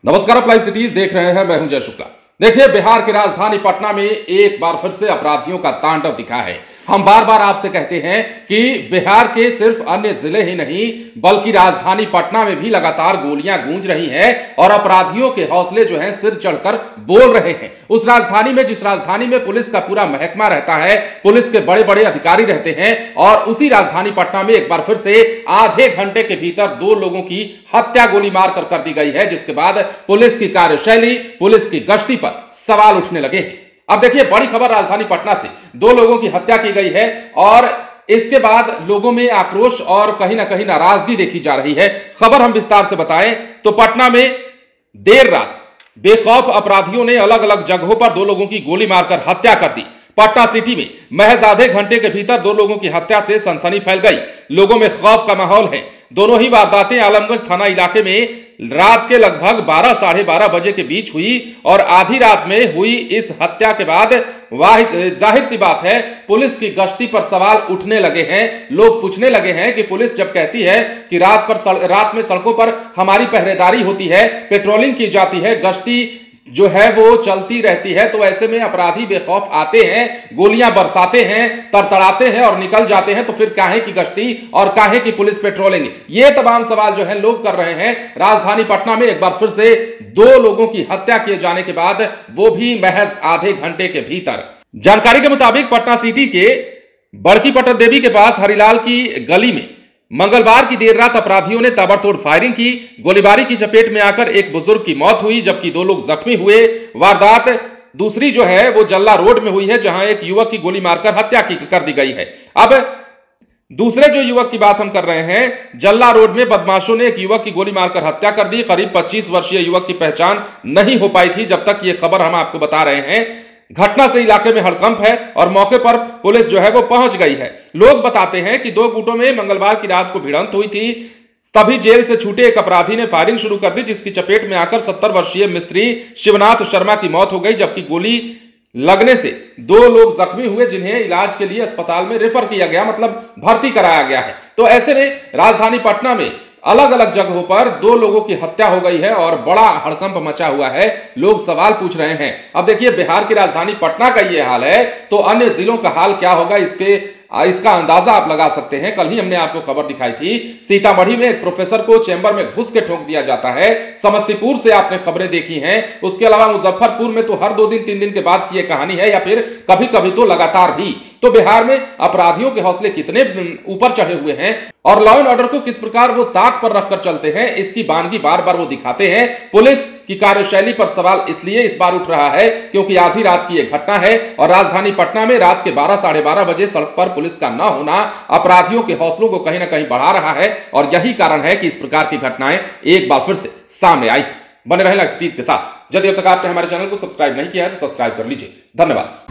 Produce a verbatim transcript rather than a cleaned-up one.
नमस्कार, आप live cities देख रहे हैं। मैं हूं जय शुक्ला। देखिए, बिहार की राजधानी पटना में एक बार फिर से अपराधियों का तांडव दिखा है। हम बार बार आपसे कहते हैं कि बिहार के सिर्फ अन्य जिले ही नहीं बल्कि राजधानी पटना में भी लगातार गोलियां गूंज रही हैं और अपराधियों के हौसले जो हैं सिर चढ़कर बोल रहे हैं। उस राजधानी में, जिस राजधानी में पुलिस का पूरा महकमा रहता है, पुलिस के बड़े बड़े अधिकारी रहते हैं, और उसी राजधानी पटना में एक बार फिर से आधे घंटे के भीतर दो लोगों की हत्या गोली मारकर कर दी गई है, जिसके बाद पुलिस की कार्यशैली, पुलिस की गश्ती पर सवाल उठने लगे। अब देखिए, बड़ी खबर राजधानी पटना से दो लोगों की हत्या की गई है और इसके बाद लोगों में आक्रोश और कहीं ना कहीं नाराजगी देखी जा रही है। खबर हम विस्तार से बताएं तो पटना में देर रात बेखौफ अपराधियों ने अलग अलग जगहों पर दो लोगों की गोली मारकर हत्या कर दी। पटना सिटी में महज आधे घंटे के भीतर दो लोगों की हत्या से सनसनी फैल गई। लोगों में खौफ का माहौल है। दोनों ही वारदातें आलमगंज थाना इलाके में रात के लगभग बारह साढ़े बारह बजे के बीच हुई और आधी रात में हुई इस हत्या के बाद जाहिर सी बात है, पुलिस की गश्ती पर सवाल उठने लगे हैं। लोग पूछने लगे हैं कि पुलिस जब कहती है कि रात पर रात में सड़कों पर हमारी पहरेदारी होती है, पेट्रोलिंग की जाती है, गश्ती जो है वो चलती रहती है, तो ऐसे में अपराधी बेखौफ आते हैं, गोलियां बरसाते हैं, तरतड़ाते हैं और निकल जाते हैं, तो फिर काहे की गश्ती और काहे की पुलिस पेट्रोलिंग? ये तमाम सवाल जो है लोग कर रहे हैं। राजधानी पटना में एक बार फिर से दो लोगों की हत्या किए जाने के बाद, वो भी महज आधे घंटे के भीतर। जानकारी के मुताबिक पटना सिटी के बड़की पटन देवी के पास हरिलाल की गली में मंगलवार की देर रात अपराधियों ने ताबड़तोड़ फायरिंग की। गोलीबारी की चपेट में आकर एक बुजुर्ग की मौत हुई, जबकि दो लोग जख्मी हुए। वारदात दूसरी जो है वो जल्ला रोड में हुई है, जहां एक युवक की गोली मारकर हत्या की कर दी गई है। अब दूसरे जो युवक की बात हम कर रहे हैं, जल्ला रोड में बदमाशों ने एक युवक की गोली मारकर हत्या कर दी। करीब पच्चीस वर्षीय युवक की पहचान नहीं हो पाई थी जब तक ये खबर हम आपको बता रहे हैं। घटना से इलाके में हड़कंप है और मौके पर पुलिस जो है वो पहुंच गई है। लोग बताते हैं कि दो गुटों में मंगलवार की रात को भिड़ंत हुई थी। तभी जेल से छूटे एक अपराधी ने फायरिंग शुरू कर दी, जिसकी चपेट में आकर सत्तर वर्षीय मिस्त्री शिवनाथ शर्मा की मौत हो गई, जबकि गोली लगने से दो लोग जख्मी हुए, जिन्हें इलाज के लिए अस्पताल में रेफर किया गया, मतलब भर्ती कराया गया है। तो ऐसे में राजधानी पटना में अलग अलग जगहों पर दो लोगों की हत्या हो गई है और बड़ा हड़कंप मचा हुआ है। लोग सवाल पूछ रहे हैं। अब देखिए, बिहार की राजधानी पटना का ये हाल है, तो अन्य जिलों का हाल क्या होगा, इसके इसका अंदाजा आप लगा सकते हैं। कल ही हमने आपको खबर दिखाई थी, सीतामढ़ी में एक प्रोफेसर को चेंबर में घुस के ठोक दिया जाता है। समस्तीपुर से आपने खबरें देखी हैं। उसके अलावा मुजफ्फरपुर में तो हर दो दिन तीन दिन के बाद की यह कहानी है, या फिर कभी कभी तो लगातार भी। तो बिहार में अपराधियों के हौसले कितने ऊपर चढ़े हुए हैं और लॉ एंड ऑर्डर को किस प्रकार वो ताक पर रखकर चलते हैं, इसकी बानगी बार बार वो दिखाते हैं। पुलिस की कार्यशैली पर सवाल इसलिए इस बार उठ रहा है क्योंकि आधी रात की यह घटना है और राजधानी पटना में रात के बारह साढ़े बारह बजे सड़क पर पुलिस का न होना अपराधियों के हौसलों को कहीं ना कहीं बढ़ा रहा है और यही कारण है कि इस प्रकार की घटनाएं एक बार फिर से सामने आई। बने रहें लाइव सिटीज के साथ। यदि अब तक आपने हमारे चैनल को सब्सक्राइब नहीं किया है तो सब्सक्राइब कर लीजिए। धन्यवाद।